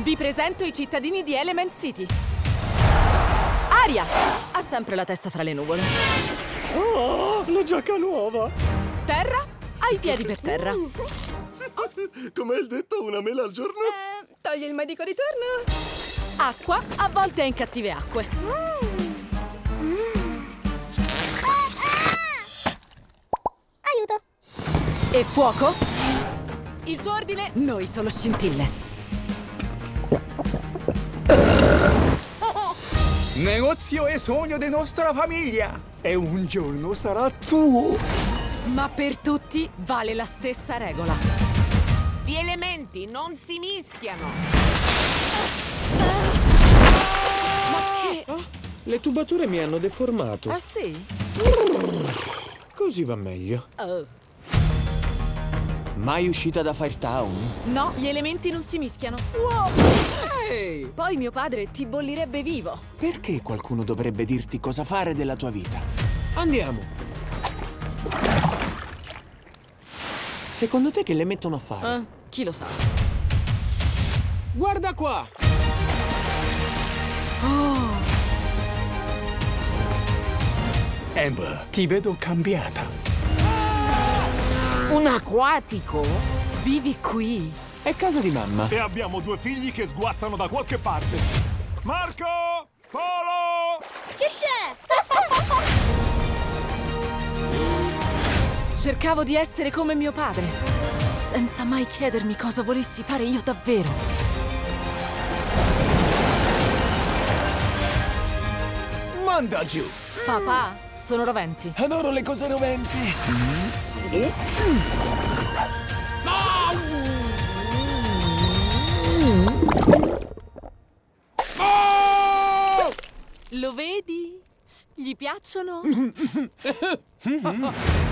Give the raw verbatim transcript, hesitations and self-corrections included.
Vi presento i cittadini di Element City. Aria ha sempre la testa fra le nuvole. Oh, la giacca nuova! Terra ha i piedi per terra. Com'è il detto, una mela al giorno? Eh, togli il medico di turno. Acqua a volte è in cattive acque. Aiuto! E fuoco? Il suo ordine, noi sono scintille. Negozio è sogno di nostra famiglia e un giorno sarà tuo. Ma per tutti vale la stessa regola. Gli elementi non si mischiano. Ma che... Le tubature mi hanno deformato. Ah sì? Così va meglio. Oh. Mai uscita da Firetown? No, gli elementi non si mischiano. Wow. Ehi! Poi mio padre ti bollirebbe vivo. Perché qualcuno dovrebbe dirti cosa fare della tua vita? Andiamo. Secondo te che le mettono a fare? Eh, chi lo sa? Guarda qua! Oh. Amber, ti vedo cambiata. Un acquatico? Vivi qui? È casa di mamma. E abbiamo due figli che sguazzano da qualche parte. Marco! Polo! Che c'è? Cercavo di essere come mio padre, senza mai chiedermi cosa volessi fare io davvero. Manda giù. Papà, sono roventi. Adoro le cose roventi. Lo vedi? Gli piacciono?